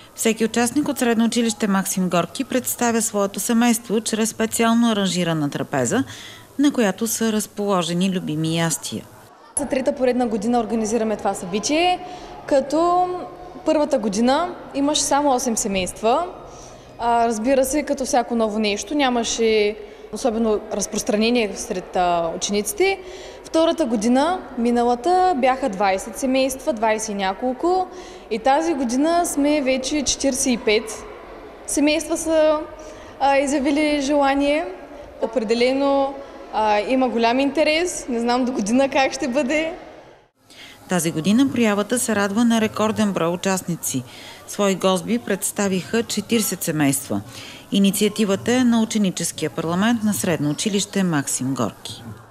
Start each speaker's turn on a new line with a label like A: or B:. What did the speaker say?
A: Всеки участник от Средно училище Максим Горки представя своето семейство чрез специално аранжирана трапеза, на която са разположени любими ястия.
B: За трета поредна година организираме това събитие, като първата година имаше само 8 семейства. Разбира се, като всяко ново нещо, нямаше особено разпространение сред учениците. Втората година, миналата, бяха 20 семейства, 20 и няколко. И тази година сме вече 45 семейства са изявили желание. Определено има голям интерес. Не знам до година как ще бъде.
A: Тази година проявата се радва на рекорден брой участници. Свои госби представиха 40 семейства. Инициативата е на ученическия парламент на Средно училище Максим Горки.